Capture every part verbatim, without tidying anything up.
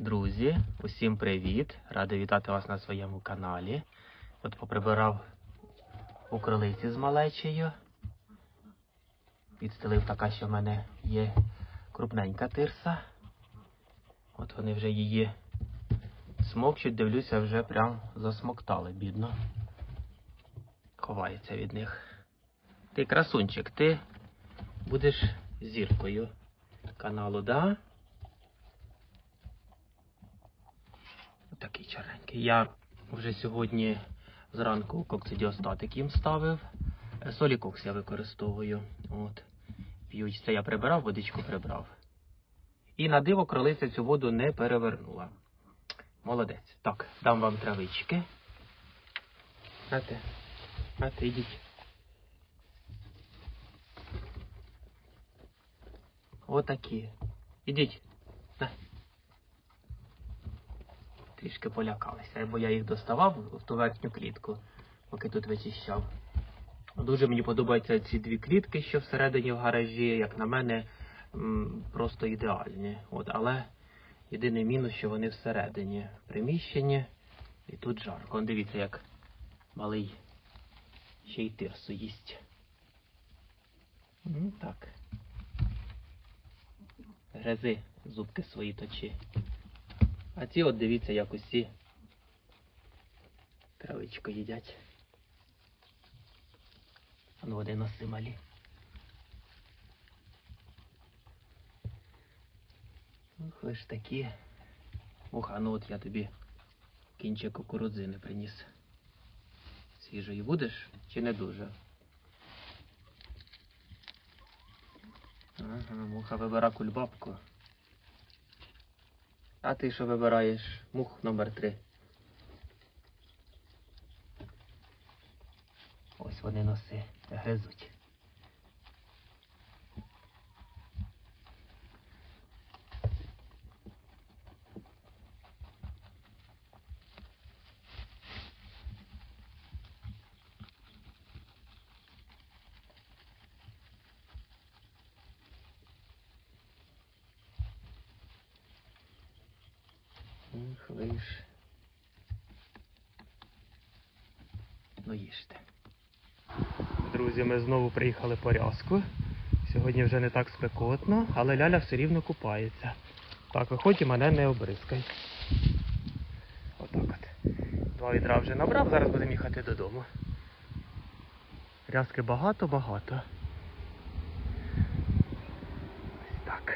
Друзі, усім привіт! Радий вітати вас на своєму каналі. От поприбирав у кролиці з малечею. Підстелив така, що в мене є крупненька тирса. От вони вже її смокчуть, дивлюся, вже прям засмоктали, бідно. Ховається від них. Ти красунчик, ти будеш зіркою каналу, да? Такий чаренький. Я вже сьогодні зранку коксидіостатик їм ставив. Солікокс я використовую. От. П'ють. Це я прибирав, водичку прибрав. І на диво кролиця цю воду не перевернула. Молодець. Так, дам вам травички. Нате. Нате, йдіть. Отакі. Ідіть. На. Трішки полякалися, бо я їх доставав в ту верхню клітку, поки тут вичищав. Дуже мені подобаються ці дві клітки, що всередині в гаражі, як на мене, просто ідеальні. От, але єдиний мінус, що вони всередині, в приміщенні, і тут жарко. Вон, дивіться, як малий ще й тирсу їсть. Ну, так. Гризи, зубки свої точи. А ці от дивіться, як усі травичку їдять. Ну, вони носи малі. Ох, ви ж такі. Ух, а ну от я тобі кінчик кукурудзини приніс. Свіжої будеш чи не дуже? Ага, муха вибира кульбабку. А ти що вибираєш? Мух номер три. Ось вони носи, гризуть. Ох, ви ж. Ну, їжте. Друзі, ми знову приїхали по рязку. Сьогодні вже не так спекотно, але Ляля все рівно купається. Так, виходь і мене не обризкай. Отак от. Два відра вже набрав, зараз будемо їхати додому. Рязки багато-багато. Ось так.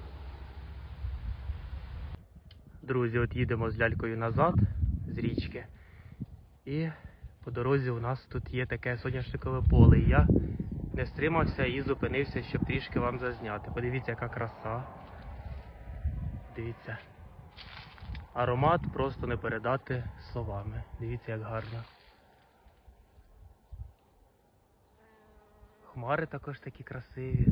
Друзі, от їдемо з Лялькою назад, з річки. І по дорозі у нас тут є таке соняшникове поле. І я не стримався і зупинився, щоб трішки вам зазняти. Подивіться, яка краса. Дивіться. Аромат просто не передати словами. Дивіться, як гарно. Хмари також такі красиві.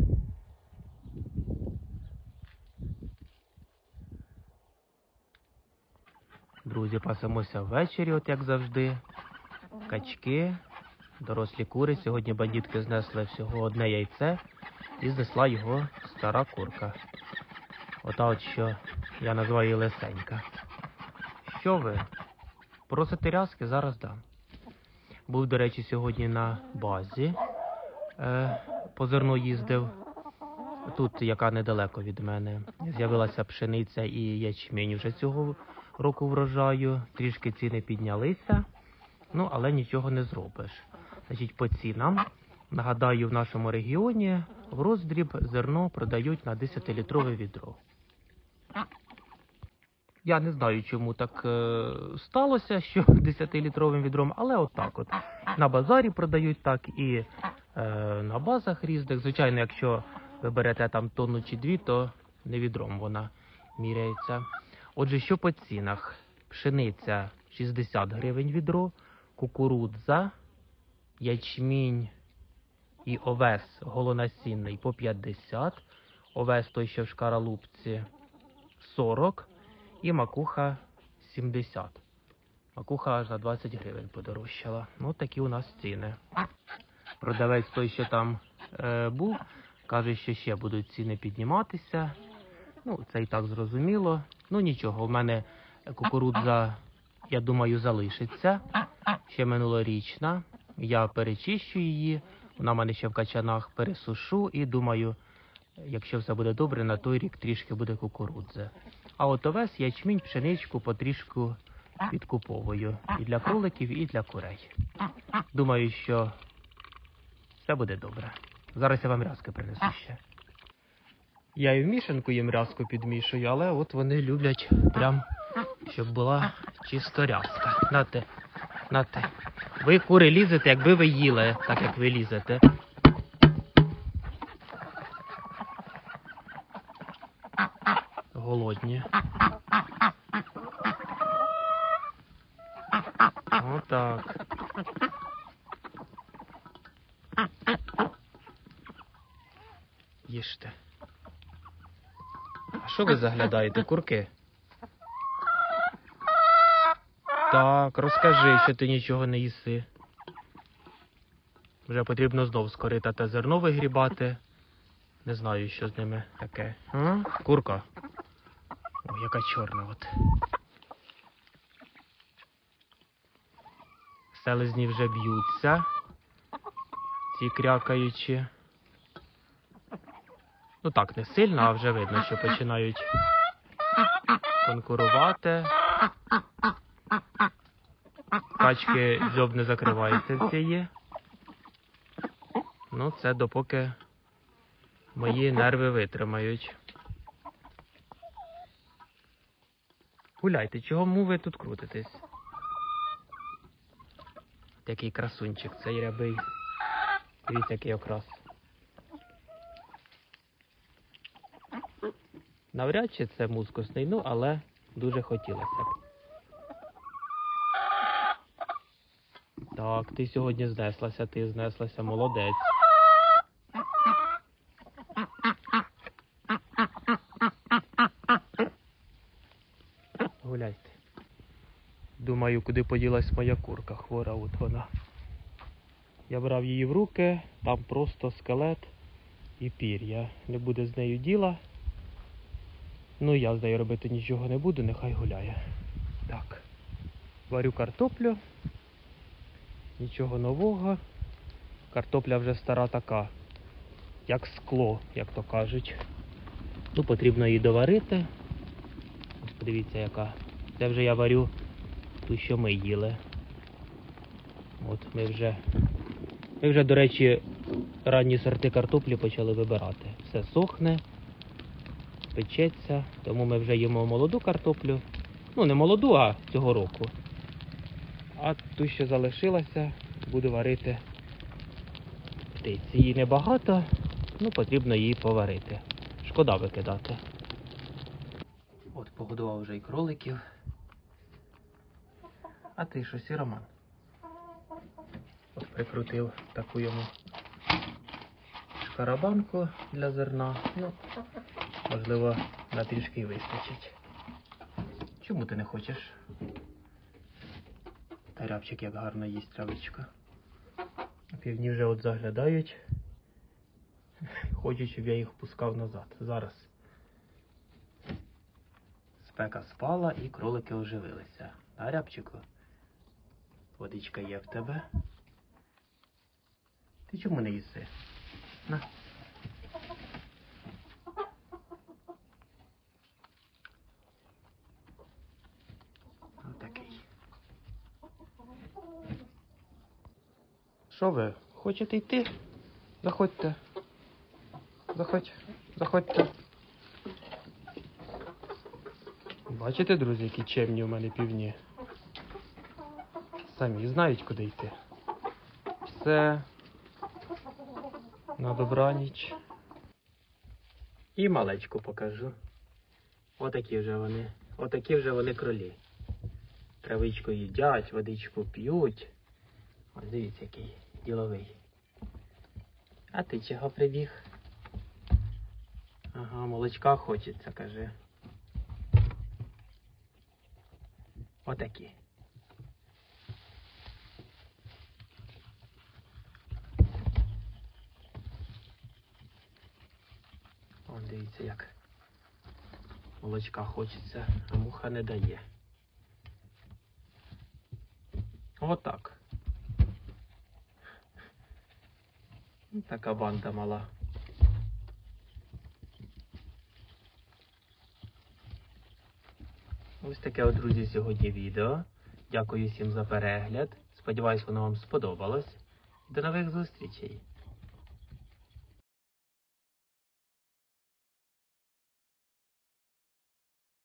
Друзі, пасемося ввечері, от як завжди. Качки, дорослі кури. Сьогодні бандитки знесли всього одне яйце і знесла його стара курка. Ота от, що я називаю її лисенька. Що ви? Просите рязки? Зараз дам. Був, до речі, сьогодні на базі. Е, по зерно їздив. Тут, яка недалеко від мене. З'явилася пшениця і ячмінь вже цього року врожаю. Трішки ціни піднялися. Ну, але нічого не зробиш. Значить, по цінам. Нагадаю, в нашому регіоні в роздріб зерно продають на десятилітрове відро. Я не знаю, чому так е, сталося, що десятилітровим відром, але отак от. На базарі продають так і е, на базах різних. Звичайно, якщо ви берете там тонну чи дві, то не відром вона міряється. Отже, що по цінах? Пшениця шістдесят гривень відро, кукурудза, ячмінь і овес голонасінний по п'ятдесят, овес той, що в шкаралупці, сорок і макуха сімдесят. Макуха аж на двадцять гривень подорожчала. Ну, такі у нас ціни. Продавець той, що там е, був, каже, що ще будуть ціни підніматися. Ну, це і так зрозуміло. Ну нічого, в мене кукурудза, я думаю, залишиться. Ще минулорічна. Я перечищу її, вона в мене ще в качанах, пересушу і думаю, якщо все буде добре, на той рік трішки буде кукурудзи. А от овес, ячмінь, пшеничку потрішку відкуповую. І для кроликів, і для курей. Думаю, що все буде добре. Зараз я вам рязки принесу ще. Я і в мішанку їм рязку підмішую, але от вони люблять прям, щоб була чисто рязка. Нате, нате. Ви, кури, лізете, якби ви їли, так як ви лізете. Голодні. Отак. Їжте. А що ви заглядаєте, курки? Так, розкажи, що ти нічого не їси. Вже потрібно знов з корита та зерно вигрібати. Не знаю, що з ними таке. А? Курка. Ой, яка чорна от. Селезні вже б'ються. Ці крякаючі. Ну так, не сильно, а вже видно, що починають конкурувати. Качки дзьоб не закривається в цієї. Ну, це допоки мої нерви витримають. Гуляйте, чому ви тут крутитесь? Такий красунчик, цей рябий. Дивіться, який окрас. Навряд чи це мускусний, ну, але дуже хотілося б. Так, ти сьогодні знеслася, ти знеслася, молодець. Гуляйте. Думаю, куди поділась моя курка хвора, от вона. Я брав її в руки, там просто скелет і пір'я. Не буде з нею діла. Ну, я з нею робити нічого не буду, нехай гуляє. Так. Варю картоплю. Нічого нового. Картопля вже стара така, як скло, як то кажуть. Ну, потрібно її доварити. Ось подивіться, яка. Це вже я варю ту, що ми їли. От ми вже, ми вже, до речі, ранні сорти картоплі почали вибирати. Все сохне, печеться, тому ми вже їмо молоду картоплю. Ну, не молоду, а цього року. А ту, що залишилася, буду варити птиці. Її небагато, ну потрібно її поварити. Шкода викидати. От погодував вже і кроликів. А ти що, Роман? От прикрутив таку йому шкарабанку для зерна. Ну, можливо, на трішки й вистачить. Чому ти не хочеш? Та рябчик як гарно їсть травичка. Півні вже от заглядають. Хочуть, щоб я їх пускав назад. Зараз спека спала і кролики оживилися. А, рябчику? Водичка є в тебе. Ти чому не їси? На. Отакий. Що ви, хочете йти? Заходьте. Заходь, заходьте. Бачите, друзі, які чемні у мене півні? Самі знають, куди йти. Все. На добраніч. І малечку покажу. Отакі вже вони. Отакі вже вони кролі. Травичку їдять, водичку п'ють. Ось дивіться, який діловий. А ти чого прибіг? Ага, молочка хочеться, каже. Отакі. О, дивіться як. Молочка хочеться, а муха не дає. Отак. Така банда мала. Ось таке от, друзі, сьогодні відео. Дякую всім за перегляд. Сподіваюсь, воно вам сподобалось. До нових зустрічей!